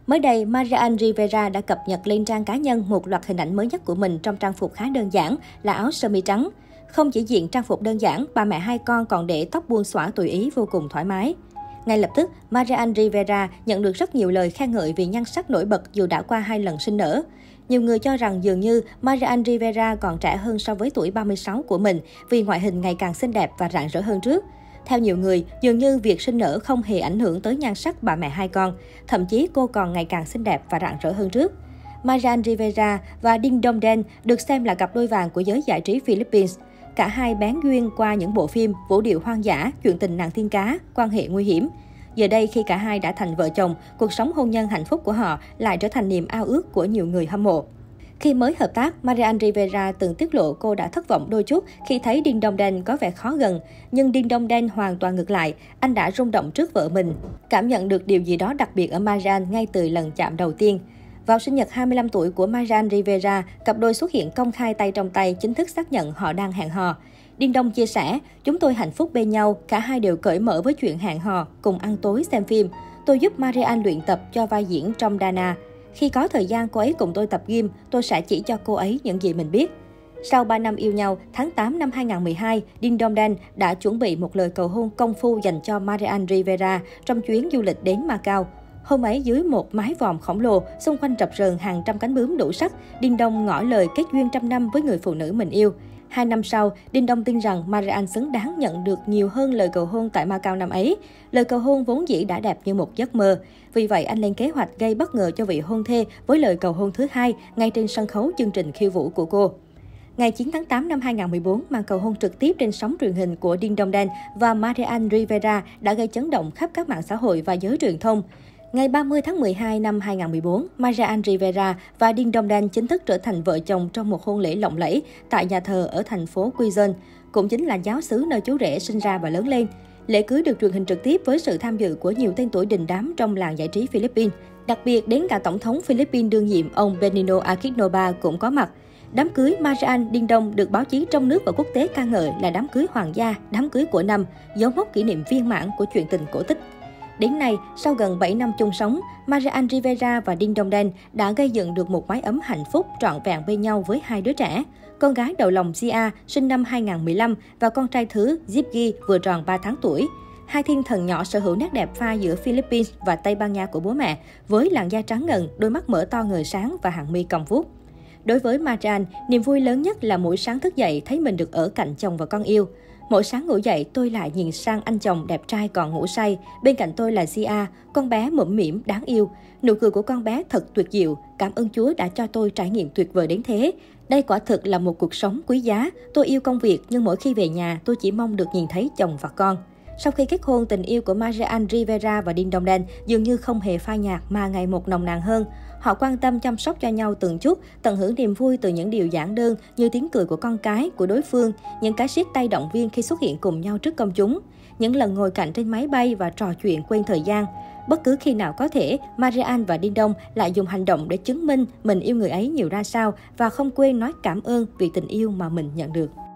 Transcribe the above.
Mới đây, Marian Rivera đã cập nhật lên trang cá nhân một loạt hình ảnh mới nhất của mình trong trang phục khá đơn giản là áo sơ mi trắng. Không chỉ diện trang phục đơn giản, bà mẹ hai con còn để tóc buông xõa tùy ý vô cùng thoải mái. Ngay lập tức, Marian Rivera nhận được rất nhiều lời khen ngợi vì nhan sắc nổi bật dù đã qua 2 lần sinh nở. Nhiều người cho rằng dường như Marian Rivera còn trẻ hơn so với tuổi 36 của mình vì ngoại hình ngày càng xinh đẹp và rạng rỡ hơn trước. Theo nhiều người, dường như việc sinh nở không hề ảnh hưởng tới nhan sắc bà mẹ hai con, thậm chí cô còn ngày càng xinh đẹp và rạng rỡ hơn trước. Marian Rivera và Ding Dong Dan được xem là cặp đôi vàng của giới giải trí Philippines. Cả hai bén duyên qua những bộ phim Vũ điệu hoang dã, Chuyện tình nàng tiên cá, Quan hệ nguy hiểm. Giờ đây khi cả hai đã thành vợ chồng, cuộc sống hôn nhân hạnh phúc của họ lại trở thành niềm ao ước của nhiều người hâm mộ. Khi mới hợp tác, Marian Rivera từng tiết lộ cô đã thất vọng đôi chút khi thấy Ding Dong Dan có vẻ khó gần. Nhưng Ding Dong Dan hoàn toàn ngược lại, anh đã rung động trước vợ mình. Cảm nhận được điều gì đó đặc biệt ở Marian ngay từ lần chạm đầu tiên. Vào sinh nhật 25 tuổi của Marian Rivera, cặp đôi xuất hiện công khai tay trong tay chính thức xác nhận họ đang hẹn hò. Ding Dong chia sẻ, chúng tôi hạnh phúc bên nhau, cả hai đều cởi mở với chuyện hẹn hò, cùng ăn tối xem phim. Tôi giúp Marian luyện tập cho vai diễn trong Dana. Khi có thời gian cô ấy cùng tôi tập gym, tôi sẽ chỉ cho cô ấy những gì mình biết. Sau 3 năm yêu nhau, tháng 8 năm 2012, Ding Dong Dan đã chuẩn bị một lời cầu hôn công phu dành cho Marian Rivera trong chuyến du lịch đến Macau. Hôm ấy dưới một mái vòm khổng lồ, xung quanh rập rờn hàng trăm cánh bướm đủ sắc, Ding Dong ngỏ lời kết duyên trăm năm với người phụ nữ mình yêu. 2 năm sau, Ding Dong tin rằng Marian xứng đáng nhận được nhiều hơn lời cầu hôn tại Macau năm ấy. Lời cầu hôn vốn dĩ đã đẹp như một giấc mơ. Vì vậy, anh lên kế hoạch gây bất ngờ cho vị hôn thê với lời cầu hôn thứ hai ngay trên sân khấu chương trình khiêu vũ của cô. Ngày 9 tháng 8 năm 2014, màn cầu hôn trực tiếp trên sóng truyền hình của Ding Dong Dan và Marian Rivera đã gây chấn động khắp các mạng xã hội và giới truyền thông. Ngày 30 tháng 12 năm 2014, Marian Rivera và Ding Dong Dan chính thức trở thành vợ chồng trong một hôn lễ lộng lẫy tại nhà thờ ở thành phố Quezon, cũng chính là giáo xứ nơi chú rể sinh ra và lớn lên. Lễ cưới được truyền hình trực tiếp với sự tham dự của nhiều tên tuổi đình đám trong làng giải trí Philippines. Đặc biệt đến cả Tổng thống Philippines đương nhiệm ông Benigno Aquino cũng có mặt. Đám cưới Marian Ding Dong được báo chí trong nước và quốc tế ca ngợi là đám cưới hoàng gia, đám cưới của năm, dấu mốc kỷ niệm viên mãn của chuyện tình cổ tích. Đến nay, sau gần 7 năm chung sống, Marian Rivera và Ding Dong Dan đã gây dựng được một mái ấm hạnh phúc trọn vẹn bên nhau với 2 đứa trẻ. Con gái đầu lòng Zia sinh năm 2015 và con trai thứ Zipgi vừa tròn 3 tháng tuổi. Hai thiên thần nhỏ sở hữu nét đẹp pha giữa Philippines và Tây Ban Nha của bố mẹ, với làn da trắng ngần, đôi mắt mở to ngời sáng và hàng mi cong vút. Đối với Marian, niềm vui lớn nhất là mỗi sáng thức dậy thấy mình được ở cạnh chồng và con yêu. Mỗi sáng ngủ dậy, tôi lại nhìn sang anh chồng đẹp trai còn ngủ say. Bên cạnh tôi là Zia, con bé mũm mĩm, đáng yêu. Nụ cười của con bé thật tuyệt diệu. Cảm ơn Chúa đã cho tôi trải nghiệm tuyệt vời đến thế. Đây quả thực là một cuộc sống quý giá. Tôi yêu công việc, nhưng mỗi khi về nhà, tôi chỉ mong được nhìn thấy chồng và con. Sau khi kết hôn, tình yêu của Marian Rivera và Ding Dong Dan dường như không hề phai nhạt mà ngày một nồng nàn hơn. Họ quan tâm chăm sóc cho nhau từng chút, tận hưởng niềm vui từ những điều giản đơn như tiếng cười của con cái, của đối phương, những cái siết tay động viên khi xuất hiện cùng nhau trước công chúng, những lần ngồi cạnh trên máy bay và trò chuyện quên thời gian. Bất cứ khi nào có thể, Marian và Ding Dong lại dùng hành động để chứng minh mình yêu người ấy nhiều ra sao và không quên nói cảm ơn vì tình yêu mà mình nhận được.